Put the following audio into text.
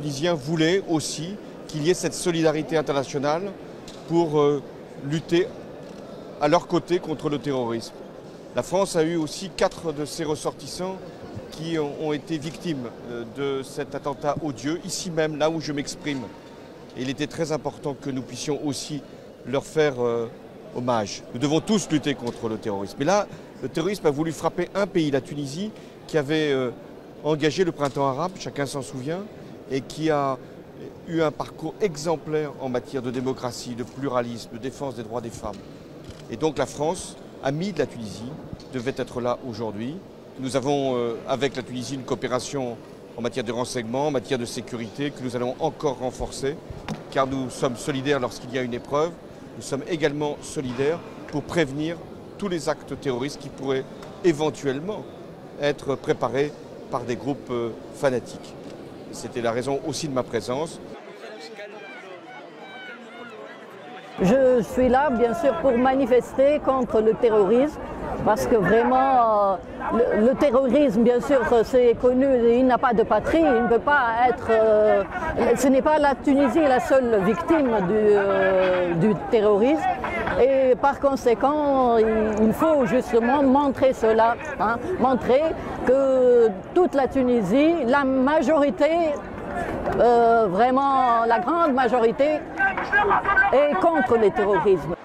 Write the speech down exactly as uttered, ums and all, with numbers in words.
Tunisiens voulaient aussi qu'il y ait cette solidarité internationale pour euh, lutter à leur côté contre le terrorisme. La France a eu aussi quatre de ses ressortissants qui ont, ont été victimes euh, de cet attentat odieux, ici même, là où je m'exprime. Et il était très important que nous puissions aussi leur faire euh, hommage. Nous devons tous lutter contre le terrorisme. Mais là, le terrorisme a voulu frapper un pays, la Tunisie, qui avait euh, engagé le printemps arabe, chacun s'en souvient, et qui a eu un parcours exemplaire en matière de démocratie, de pluralisme, de défense des droits des femmes. Et donc la France, amie de la Tunisie, devait être là aujourd'hui. Nous avons euh, avec la Tunisie une coopération en matière de renseignement, en matière de sécurité, que nous allons encore renforcer, car nous sommes solidaires lorsqu'il y a une épreuve. Nous sommes également solidaires pour prévenir tous les actes terroristes qui pourraient éventuellement être préparés par des groupes euh, fanatiques. C'était la raison aussi de ma présence. Je suis là, bien sûr, pour manifester contre le terrorisme, parce que vraiment, euh, le, le terrorisme, bien sûr, c'est connu, il n'a pas de patrie, il ne peut pas être... Euh, ce n'est pas la Tunisie la seule victime du, euh, du terrorisme, et par conséquent, il, il faut justement montrer cela, hein, montrer que toute la Tunisie, la majorité, Euh, vraiment la grande majorité est contre le terrorisme.